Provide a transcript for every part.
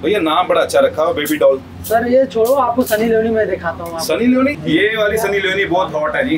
भैया नाम बड़ा अच्छा रखा हो, बेबी डॉल। सर ये छोड़ो, आपको सनी लियोनी में दिखाता हूँ। सनी लियोनी, ये वाली सनी लियोनी बहुत हॉट है जी।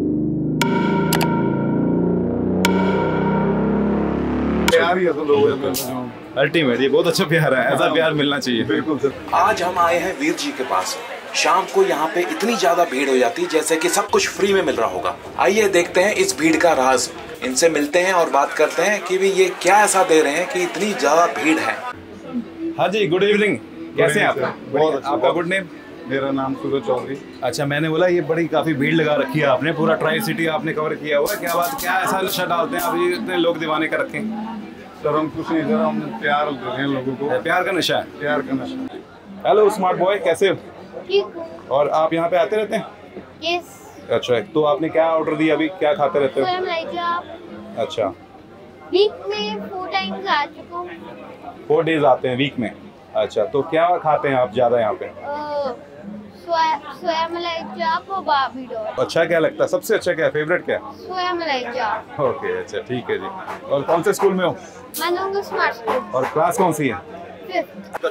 प्यार ही है अल्टीमेट, ये बहुत अच्छा प्यार है, ऐसा प्यार मिलना चाहिए। बिल्कुल सर। आज हम आए हैं वीर जी के पास। शाम को यहाँ पे इतनी ज्यादा भीड़ हो जाती है जैसे कि सब कुछ फ्री में मिल रहा होगा। आइए देखते हैं इस भीड़ का राज। इनसे मिलते हैं और बात करते हैं कि भी ये क्या ऐसा दे रहे हैं कि इतनी ज्यादा भीड़ है। हाँ जी, गुड इवनिंग, कैसे हैं आप? बहुत अच्छा। आपका गुड नेम? मेरा नाम सूरज चौधरी। अच्छा, मैंने बोला ये बड़ी काफी भीड़ लगा रखी है आपने, पूरा ट्राई सिटी आपने कवर किया हुआ है। क्या बात, क्या ऐसा नशा डालते हैं आप, ये इतने लोग दीवाने कर रखे हैं? सर हम कुछ नहीं सर, हम प्यार दे रहे हैं लोगों को। प्यार का नशा है? प्यार का नशा। हेलो स्मार्ट बॉय, कैसे हो? ठीक। और आप यहाँ पे आते रहते हैं? यस। अच्छा, तो आपने क्या ऑर्डर दिया अभी, क्या खाते रहते हो? अच्छा, वीक में 4 टाइम्स आ चुका हूँ। 4 डेज आते हैं वीक में। अच्छा, तो क्या खाते हैं आप ज्यादा यहाँ पे? सोया मलाई चाप और बाबी डॉल। अच्छा, क्या लगता है सबसे अच्छा, क्या फेवरेट क्या है? सोया मलाई चाप। ओके, अच्छा ठीक है जी। और कौन से स्कूल में हो? मैं स्मार्ट स्कूल। और क्लास कौन सी है? 5th।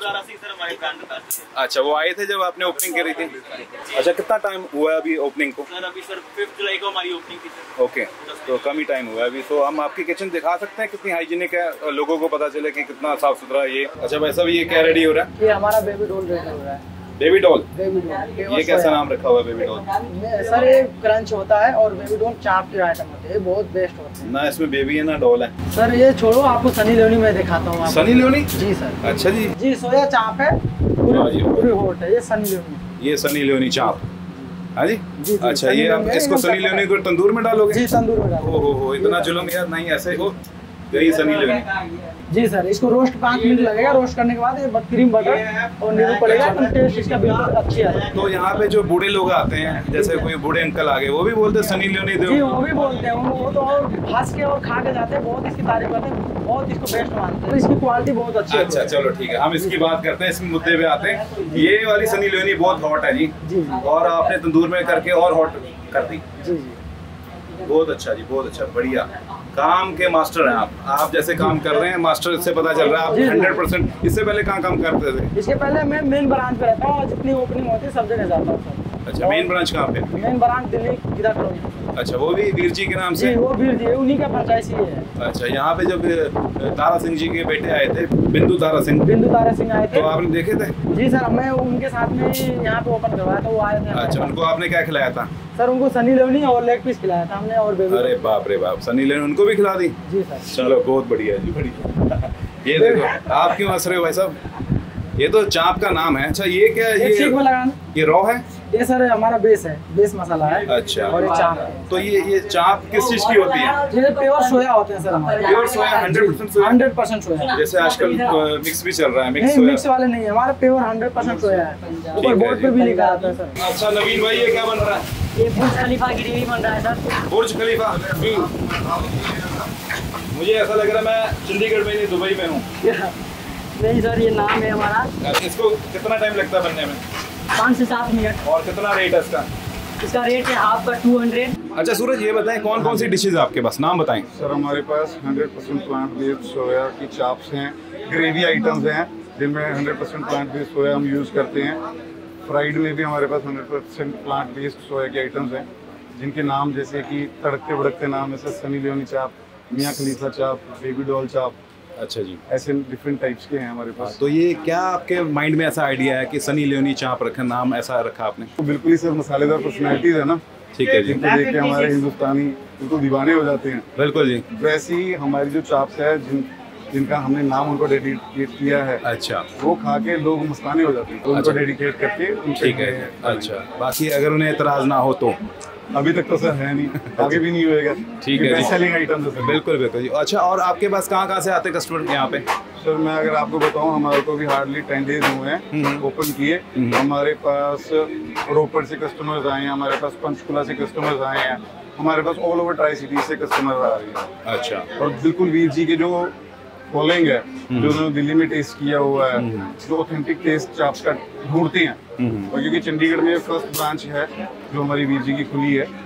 अच्छा, वो आए थे जब आपने ओपनिंग करी थी? अच्छा, कितना टाइम हुआ है अभी ओपनिंग को? सर अभी सर 5 जुलाई को हमारी ओपनिंग थी सर। ओके, तो कम ही टाइम हुआ है अभी। तो हम आपकी किचन दिखा सकते हैं कितनी हाइजीनिक है, लोगों को पता चले कि कितना साफ सुथरा है ये। अच्छा भाई साहब, ये क्या रेडी हो रहा है? ये हमारा बेबी डॉल रेडी हो रहा है। Baby doll? बेबी डॉल ये कैसा नाम रखा हुआ है बेबी डॉल? सर ये क्रंच होता है और बेबी डॉल चाप के आइटम होते हैं, बहुत बेस्ट होते हैं। ना इसमें बेबी है ना डॉल है। सर ये छोड़ो, आपको सनी लियोनी में दिखाता हूँ। Sunny Leone? जी सर। अच्छा जी। जी, सोया चाप है, पूरी हॉट है, ये सनी लियोनी। ये सनी लियोनी चाप, हाँ जी। जी, अच्छा, ये आप इसको सनी लियोनी को तंदूर में डालोगे? जी, तंदूर में डालोगे। ओहो, इतना जुल्म यार, नहीं ऐसे हो। यही सनी लियोनी। जी सर, इसको रोस्ट 5 मिनट लगेगा। रोस्ट करने के बाद ये क्रीम बटर और नींबू पड़ेगा, तो टेस्ट इसका बिल्कुल अच्छी है। तो यहाँ पे जो बूढ़े लोग आते हैं, जैसे कोई बूढ़े अंकल आ गए, वो भी बोलते हैं सनी लियोनी दो? जी, वो भी बोलते हैं, वो तो और हंस के और खा के जाते हैं, बहुत इसकी तारीफ करते हैं, बहुत इसको बेस्ट मानते हैं, इसकी क्वालिटी बहुत अच्छी है। अच्छा चलो ठीक है, हम इसकी बात करते हैं, इस मुद्दे पे आते हैं। ये वाली सनी लियोनी बहुत हॉट है जी। जी। और आपने तंदूर में करके और हॉट कर दी। जी जी, बहुत अच्छा जी, बहुत अच्छा, बढ़िया। काम के मास्टर हैं आप जैसे काम कर रहे हैं मास्टर, इससे पता चल रहा है आप 100%। इससे पहले कहाँ काम करते थे? इसके पहले मैं मेन ब्रांच पे रहता हूँ और जितनी ओपनिंग होती है सब जगह जाता हूँ सर। अच्छा, मेन ब्रांच कहाँ पे? मेन ब्रांच दिल्ली गिरा कॉलोनी। अच्छा, वो भी वीर जी के नाम से? जी, वो वीर जी उन्हीं का फ्रेंचाइजी है। अच्छा, यहाँ पे जब तारा सिंह जी के बेटे आए थे, बिंदु तारा सिंह आए थे, तो आपने देखे थे? जी सर, मैं उनके साथ में यहाँ पे ओपन करवाया था, वो आए थे। अच्छा, उनको आपने क्या खिलाया था? सर उनको सनी लियोनी और लेग पीस खिलाया था हमने, और बेबी। अरे बाप रे बाप, सनी लियोनी उनको भी खिला दी? जी सर। चलो बहुत बढ़िया जी, बढ़िया। ये देखो, आप क्यों हंस रहे हो भाई साहब? ये तो चाप का नाम है। अच्छा, ये क्या है? ये रॉ है? ये सर हमारा बेस है, बेस मसाला है। अच्छा, और ये चाप है। तो ये चाप किस चीज की होती है? ये प्योर सोया होते हैं सर हमारे। Pure soya, 100% soya? 100% सोया। जैसे आजकल मिक्स भी चल रहा है, नहीं, मिक्स वाले नहीं है, हमारा प्योर 100% सोया है। ऊपर बोर्ड पे भी लिखा आता है सर। अच्छा नवीन भाई, ये क्या बन रहा है? ये बुर्ज खलीफा ग्रेवी बन रहा है सर। बुर्ज खलीफा? मुझे ऐसा लग रहा है मैं चंडीगढ़ में नहीं, दुबई में हूँ। नहीं सर, ये नाम है हमारा। इसको कितना टाइम लगता है बनने में? 5 से 7 मिनट। और कितना रेट है इसका? इसका रेट है हाफ का 200। अच्छा सूरज, ये बताएं कौन कौन सी डिशेज आपके पास, नाम बताएं। सर हमारे पास 100% प्लांट बेस्ड सोया की चाप्स हैं, ग्रेवी आइटम्स हैं जिनमें 100% प्लांट बेस्ड सोया हम यूज़ करते हैं। फ्राइड में भी हमारे पास 100% प्लांट बेस्ड सोया के आइटम्स हैं, जिनके नाम जैसे कि तड़कते भड़कते नाम है सनी लियोनी चाप, मियाँ खलीफा चाप, बेबी डॉल चाप। अच्छा जी, ऐसे डिफरेंट टाइप्स के हैं हमारे पास। तो ये क्या आपके माइंड में ऐसा आइडिया है कि सनी लियोनी चाप रखा, नाम ऐसा रखा आपने? तो बिल्कुल ही सर, मसालेदार पर्सनैलिटीज है ना, ठीक है जी, जिनको देख के हमारे हिंदुस्तानी बिल्कुल दीवाने हो जाते हैं। बिल्कुल जी। वैसे ही हमारी जो चाप्स है जिनका हमने नाम उनको डेडिकेट किया है, अच्छा, वो खा के लोग मस्ताने हो जाते हैं, तो उनको डेडिकेट करके। ठीक है, अच्छा। बाकी अगर उन्हें एतराज ना हो तो? अभी तक तो सर है नहीं, आगे भी नहीं होएगा। ठीक है, सेलिंग आइटम है। बिल्कुल बिल्कुल जी। अच्छा, और आपके पास कहाँ से आते कस्टमर यहाँ पे? सर मैं अगर आपको बताऊँ, हमारे को भी हार्डली 10 डेज हुए हैं ओपन किए। हमारे पास रोपड़ से कस्टमर्स आए हैं, हमारे पास पंचकुला से कस्टमर्स आए हैं, हमारे पास ऑल ओवर ट्राई सिटी से कस्टमर आ रहे हैं। अच्छा, और बिल्कुल वीर जी के जो फॉलोइंग है, जो उन्होंने दिल्ली में टेस्ट किया हुआ है, जो ऑथेंटिक टेस्ट चाप्स का ढूंढते हैं, और क्योंकि चंडीगढ़ में फर्स्ट ब्रांच है जो हमारी वीर जी की खुली है,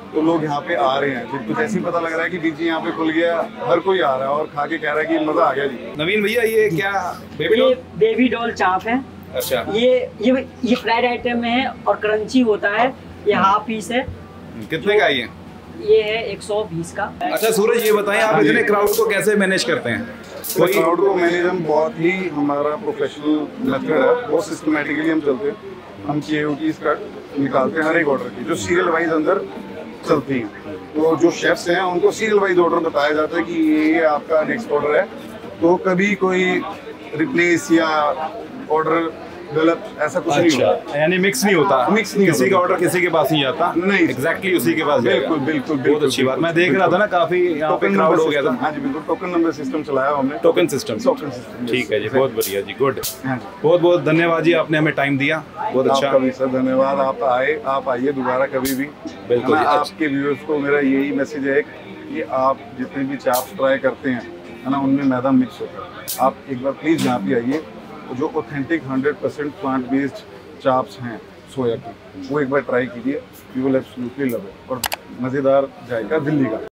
तो लोग यहाँ पे आ रहे हैं। जिनको जैसे ही पता लग रहा है कि बीजी यहाँ पे खुल गया, हर कोई आ रहा है और खा के कह रहा है कि मजा आ गया जी। नवीन भैया ये क्या बेबी ये डॉल? बेबी डॉल चाप है। अच्छा, ये फ्राइड आइटम में है और क्रंची होता है। ये हाफ पीस है। कितने का ये है 120 का। अच्छा सूरज, ये बताएं आप इतने क्राउड को कैसे मैनेज करते हैं? कोई क्राउड को मैनेज हम बहुत ही हमारा प्रोफेशनल मेथड है, बहुत सिस्टमेटिकली हम चलते हैं। हम KOTs का निकालते हैं हर एक ऑर्डर की, जो सीरियल वाइज अंदर चलती हैं। तो जो शेफ्स हैं उनको सीरियल वाइज ऑर्डर बताया जाता है कि ये आपका नेक्स्ट ऑर्डर है। तो कभी कोई रिप्लेस या ऑर्डर गलत ऐसा कुछ नहीं होता। अच्छा, यानी मिक्स नहीं होता, मिक्स नहीं किसी होता। का ऑर्डर किसी के पास नहीं जाता, नहीं एग्जैक्टली उसी के पास जाएगा। बिल्कुल बिल्कुल बहुत अच्छी बात। मैं देख रहा था ना, काफी यहाँ पे क्राउड हो गया था। हाँ जी बिल्कुल, टोकन नंबर सिस्टम चलाया हमने। टोकन सिस्टम, टोकन सिस्टम, ठीक है जी, बहुत बढ़िया जी, गुड। हाँ जी, बहुत बहुत धन्यवाद जी, आपने हमें टाइम दिया, बहुत अच्छा। आपका भी सर धन्यवाद। आप आए, आप आइए दोबारा कभी भी। बिल्कुल है ना, जी, आपके व्यूअर्स को मेरा यही मैसेज है कि आप जितने भी चाप्स ट्राई करते हैं, है ना, उनमें मैदा मिक्स होता है। आप एक बार प्लीज़ यहाँ पे आइए, जो ऑथेंटिक 100% प्लांट बेस्ड चाप्स हैं सोया की, वो एक बार ट्राई कीजिए। You will absolutely love it. और मज़ेदार जाएगा दिल्ली का।